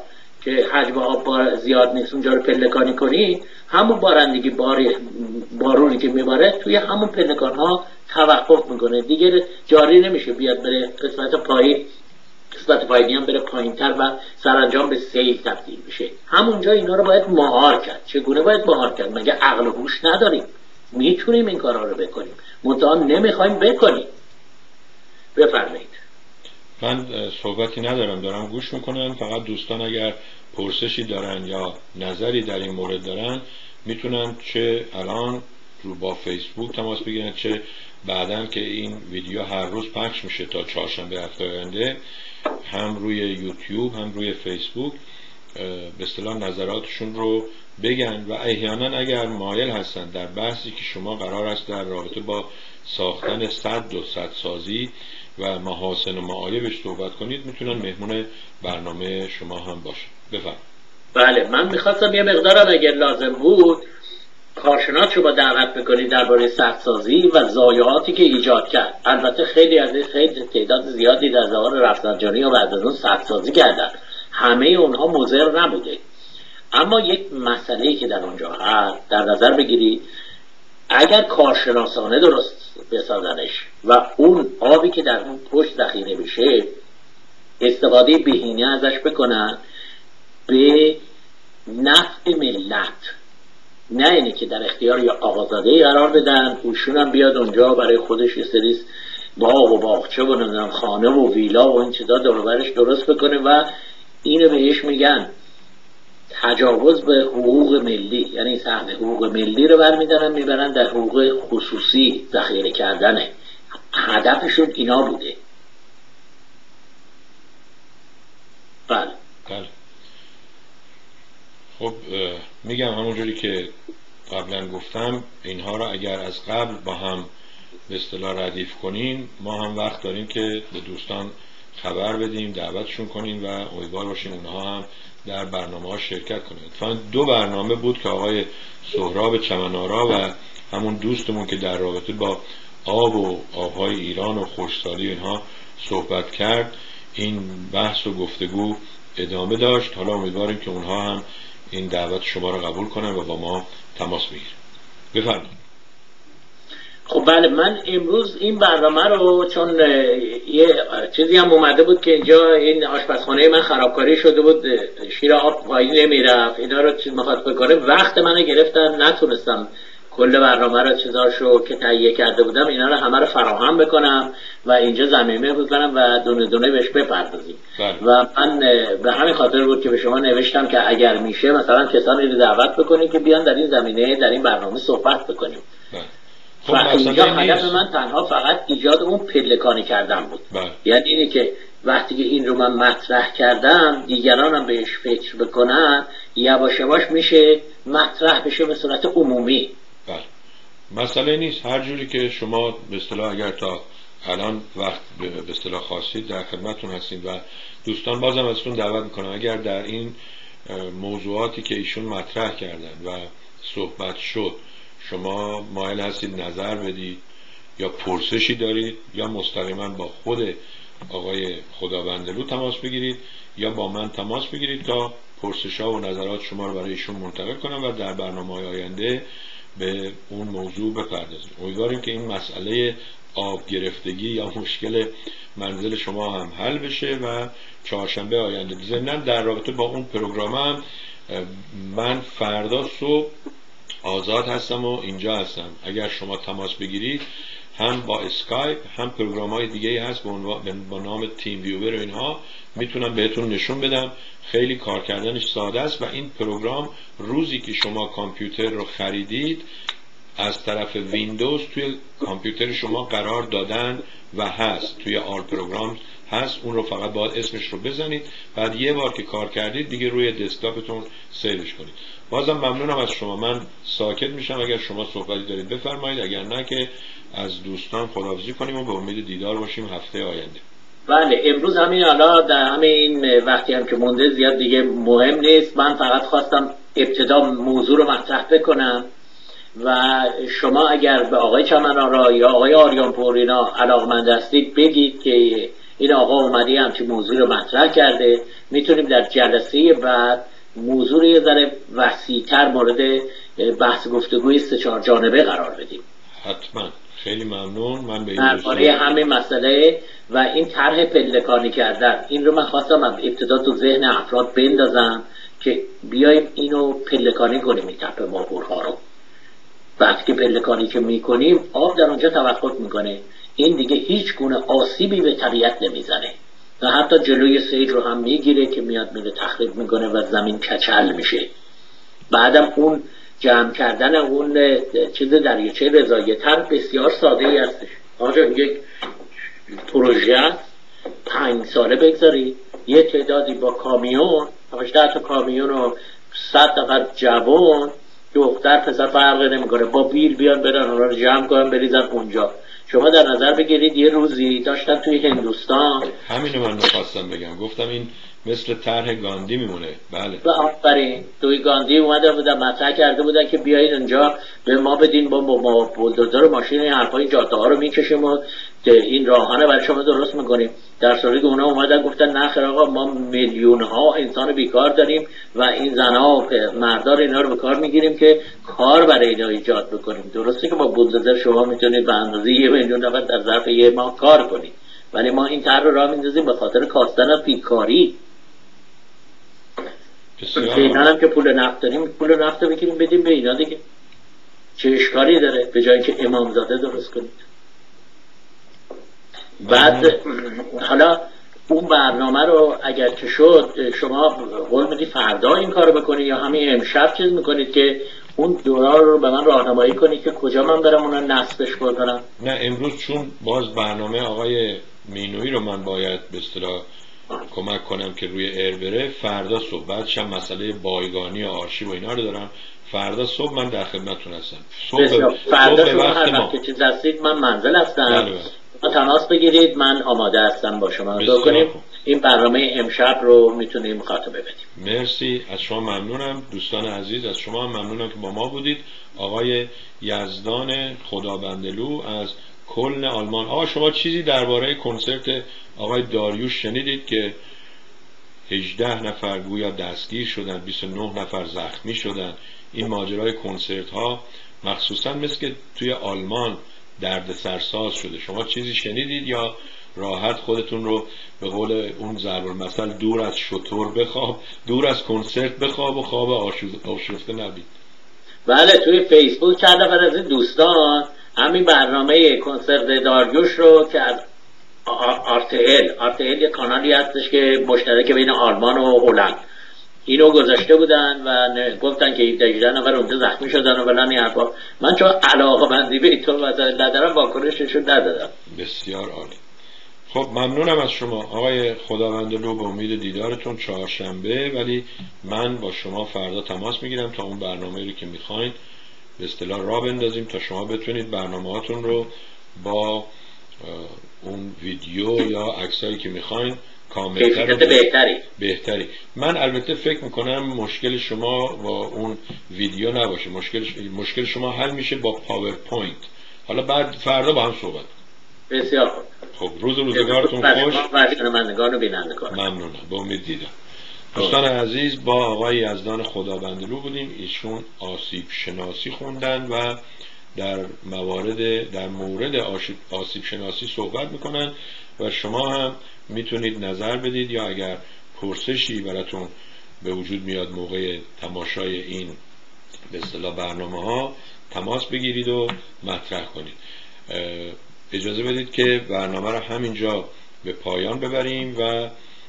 که حجم آب بار زیاد نیست اونجا رو پلکانی کنی، همون بارندگی بار بارونی که میباره توی همون پلکان ها توقف میکنه دیگه، جاری نمیشه بیاد بره قسمت پایین، قسمت پایینی هم بره پایینتر و سرانجام به سیل تبدیل بشه. همونجا اینا رو باید مهار کرد. چگونه باید مهار کرد؟ مگه عقل و هوش نداریم؟ میتونیم این کارا رو بکنیم، منتها نمیخوایم بکنیم. بفرمایید. من صحبتی ندارم، دارم گوش میکنم. فقط دوستان اگر پرسشی دارن یا نظری در این مورد دارن میتونن چه الان رو با فیسبوک تماس بگیرن، چه بعدن که این ویدیو هر روز پخش میشه تا چهارشنبه هفته آینده، هم روی یوتیوب هم روی فیسبوک به اصطلاح نظراتشون رو بگن و احیانا اگر مایل هستن در بحثی که شما قرار است در رابطه با ساختن سد و سدسازی و محاسن و معایبش صحبت کنید، میتونن مهمون برنامه شما هم باشن. بفرمایید. بله، من میخواستم یه مقدارم اگر لازم بود کارشناس رو با دعوت بکنید درباره سدسازی و ضایعاتی که ایجاد کرد. البته خیلی از خیلی تعداد زیادی در زمان رفسنجانی و بعد از اون سدسازی کردن، همه اونها مضر نبوده، اما یک مسئله‌ای که در اونجا هست در نظر بگیرید، اگر کارشناسانه درست بسازنش و اون آبی که در اون پشت ذخیره میشه استفاده بهینه ازش بکنن به نفع ملت، نه اینی که در اختیار یا آقازاده‌ای قرار بدن، اوشون هم بیاد اونجا برای خودش یه سری باغ و باغچه و نمیدونم خانه و ویلا و این چیزا دور و برش درست بکنه و اینو بهش میگن تجاوز به حقوق ملی، یعنی سهم حقوق ملی رو برمیدارن میبرن در حقوق خصوصی ذخیره کردنه. هدفشون اینا بوده. بله بله. خب میگم همونجوری که قبلا گفتم، اینها رو اگر از قبل با هم به اصطلاح ردیف کنیم، ما هم وقت داریم که به دوستان خبر بدیم، دعوتشون کنیم و امیدوار باشیم اونها هم در برنامه ها شرکت کنیم. اتفاقا دو برنامه بود که آقای سهراب چمنارا و همون دوستمون که در رابطه با آب و آبهای ایران و خشکسالی اینها صحبت کرد، این بحث و گفتگو ادامه داشت. حالا امیدواریم که اونها هم این دعوت شما رو قبول کنن و با ما تماس بگیرن. بفرمایید. خب بله، من امروز این برنامه رو چون یه چیزی هم اومده بود که اینجا این آشپزخانه من خرابکاری شده بود، شیر آب پایین نمیرفت، اینا رو چیز میخواد بکنه، وقت منو گرفتن، نتونستم کل برنامه رو چیزاشو که تهیه کرده بودم اینا رو همه رو فراهم بکنم و اینجا زمینه بکنم و دونه دونه بهش بپردازیم. و من به همین خاطر بود که به شما نوشتم که اگر میشه مثلا کسانی رو دعوت بکنید که بیان در این زمینه در این برنامه صحبت بکنیم. خب اینجا هدف من تنها فقط ایجاد اون پلکانی کردن بود. بله. یعنی اینه که وقتی که این رو من مطرح کردم دیگران هم بهش فکر بکنن، یواش یواش میشه مطرح بشه به صورت عمومی. بله. مسئله نیست، هر جوری که شما به اصطلاح اگر تا الان وقت به اصطلاح خواستید در خدمتتون هستیم و دوستان بازم ازتون دعوت میکنم اگر در این موضوعاتی که ایشون مطرح کردن و صحبت شد شما مایل هستید نظر بدید یا پرسشی دارید، یا مستقیما با خود آقای خدابندلو تماس بگیرید یا با من تماس بگیرید تا پرسش‌ها و نظرات شما رو برای ایشون منتقل کنم و در برنامه‌های آینده به اون موضوع بپردازیم. امیدواریم که این مسئله آب گرفتگی یا مشکل منزل شما هم حل بشه و چهارشنبه آینده ضمناً در رابطه با اون پروگرامم من فردا صبح آزاد هستم و اینجا هستم. اگر شما تماس بگیرید هم با اسکایپ هم پروگرام‌های دیگه‌ای هست با نام تیم ویور و اینها میتونم بهتون نشون بدم. خیلی کار کردنش ساده است و این پروگرام روزی که شما کامپیوتر رو خریدید از طرف ویندوز توی کامپیوتر شما قرار دادن و هست توی آل پروگرام هست، اون رو فقط باید اسمش رو بزنید، بعد یه بار که کار کردید دیگه روی دسکتاپتون سیوش کنید. بازم ممنونم از شما، من ساکت میشم اگر شما صحبتی دارید بفرمایید، اگر نه که از دوستان خداحافظی کنیم و به امید دیدار باشیم هفته آینده. بله، امروز همین حالا در همین وقتی هم که مونده زیاد دیگه مهم نیست، من فقط خواستم ابتدا موضوع رو مطرح بکنم و شما اگر به آقای چمنارا یا آقای آریانپور اینا علاقمند هستید بگید که این آقا اومده همچین موضوع رو مطرح کرده، میتونیم در جلسه بعد موضوع رو یه ذره وسیع‌تر مورد بحث گفتگوی سه چهار جانبه قرار بدیم. حتما. خیلی ممنون. من به این درباره همین مسئله و این طرح پلکانی کردن، این رو من خواستم از ابتدا تو ذهن افراد بندازم که بیایم اینو پلکانی کنیم، این تپه ماهورها رو. وقتی که پلکانی که میکنیم آب در اونجا توقف میکنه، این دیگه هیچ گونه آسیبی به طبیعت نمیزنه و حتی جلوی سیل رو هم میگیره که میاد میره تخریب میکنه و زمین کچل میشه. بعدم اون جمع کردن اون چیز دریاچه رضایتر بسیار ساده ای هستش. آقا یک پروژه پنج ساله بگذاری یه تعدادی با کامیون، هشده تا کامیون و صد نفر جوان، دختر پسر فرق نمیکنه، با بیل بیان برن اونا رو جمع کنن بریزن اونجا. شما در نظر بگیرید یه روزی داشتن توی هندوستان، همینو من می‌خواستم بگم، گفتم این مثل طرح گاندی میمونه. بله. و آفرین توی گاندی اومده بودن مطرح کرده بودن که بیایید اونجا به ما بدین، با ما بولدوزر ماشین این حرفای جاده ها رو میکشیم و این راهانه برای شما درست میکنیم. در صورتی که اونا اومدن گفتن نه خیر آقا، ما میلیون ها انسان بیکار داریم و این زنا و مردار اینا رو به کار میگیریم که کار برای اینا ایجاد بکنیم. درسته که با بولدوزر شما میتونید به اندازه یه میلیون نفر در ظرف یه ماه کار کنید، ولی ما این طرح رو راه میندازیم به خاطر کاستن از بیکاری. اینا هم که پول نفت داریم، پول نفت رو بگیریم بدیم به اینا دیگه، چه اشکالی داره به جایی که امامزاده درست کنید. بعد حالا اون برنامه رو اگر که شد شما قول میدی فردا این کارو بکنید یا همین امشب چیز میکنید که اون دورا رو به من راهنمایی کنید که کجا من برم اونو نصبش کنم؟ نه امروز چون باز برنامه آقای مینویی رو من باید به اصطلاح کمک کنم که روی ایر بره، فردا صبح بعدش هم مسئله بایگانی و آرشیو و اینا رو دارم. فردا صبح من در خدمتتون هستم. صبح فردا شما هر وقت که چیز هستید من منزل هستم، ما تماس بگیرید، من آماده هستم با شما دو کنیم. این برنامه امشب رو میتونیم خاطبه بدیم. مرسی از شما ممنونم. دوستان عزیز از شما ممنونم که با ما بودید. آقای یزدان خدابندلو از کلن آلمان. آقا شما چیزی درباره کنسرت آقای داریوش شنیدید که هجده نفر گویا دستگیر شدن، بیست و نه نفر زخمی شدن؟ این ماجرای کنسرت ها مخصوصا مثل که توی آلمان درد سرساز شده. شما چیزی شنیدید یا راحت خودتون رو به قول اون ضرب المثل دور از شتر بخواب، دور از کنسرت بخواب و خواب آشفته نبید؟ بله توی فیسبوک چند نفر از دوستان همین برنامه کنسرت داریوش رو که از آرتئل آرتئل یک کانالی هستش که مشترک بین آلمان و هلند، اینو گذاشته بودن و گفتن که هجده نفر اونجا زخمی شدن و فلان حرفا. من چون علاقه‌مندی به اینطور مثلا ندارم واکنششون ندادم. بسیار عالی. خب ممنونم از شما آقای خداوندلو، به امید دیدارتون چهارشنبه، ولی من با شما فردا تماس میگیرم تا اون برنامه‌ای رو که میخواین به اصطلاح راه بندازیم تا شما بتونید برنامه‌هاتون رو با اون ویدیو یا عکسایی که میخواین کاملتر بهتری بهتری. من البته فکر میکنم مشکل شما با اون ویدیو نباشه، مشکل مشکل شما حل میشه با پاورپوینت. حالا بعد فردا با هم صحبت. بسیار خوب. روز روزگارتون خوش. شنوندگان و بینندگان ممنونم. به امید دیدار. دوستان عزیز با آقای یزدان خدابندلو بودیم. ایشون آسیب شناسی خوندن و در موارد در مورد آسیب شناسی صحبت میکنن و شما هم میتونید نظر بدید یا اگر پرسشی براتون به وجود میاد موقع تماشای این به اصطلاح برنامه ها تماس بگیرید و مطرح کنید. اجازه بدید که برنامه رو همینجا به پایان ببریم و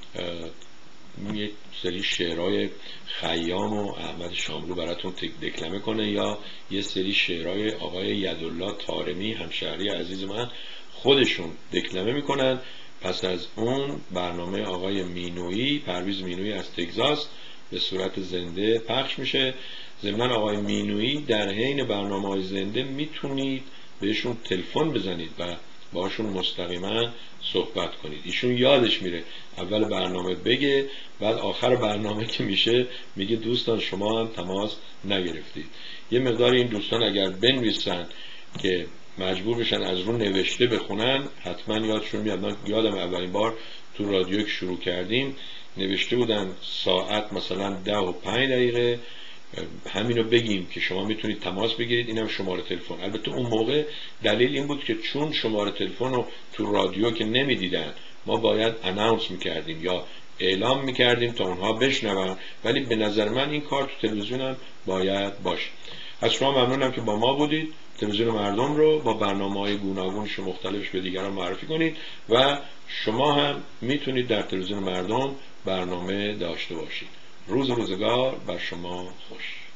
یک سری شعرهای خیام و احمد شاملو براتون دکلمه کنه یا یه سری شعرهای آقای یدالله طارمی همشهری عزیز من خودشون دکلمه میکنن. پس از اون برنامه آقای مینویی، پرویز مینویی از تگزاس به صورت زنده پخش میشه. ضمناً آقای مینویی در حین برنامه‌های زنده میتونید بهشون تلفن بزنید و باشون مستقیما صحبت کنید. ایشون یادش میره اول برنامه بگه، بعد آخر برنامه که میشه میگه دوستان شما هم تماس نگرفتید. یه مقدار این دوستان اگر بنویسن که مجبور بشن از رو نوشته بخونن حتما یادشون میاد. من یادم اولین بار تو رادیو که شروع کردیم نوشته بودن ساعت مثلا ده و پنج دقیقه همینو بگیم که شما میتونید تماس بگیرید، اینم شماره تلفن. البته اون موقع دلیل این بود که چون شماره تلفن رو تو رادیو که نمیدیدن ما باید اناونس میکردیم یا اعلام میکردیم تا اونها بشنون، ولی به نظر من این کار تو تلویزیون هم باید باشه. از شما ممنونم که با ما بودید. تلویزیون مردم رو با برنامه‌های گوناگونش و مختلفش به دیگران معرفی کنید و شما هم میتونید در تلویزیون مردم برنامه داشته باشید. روز روزگار بر شما خوش.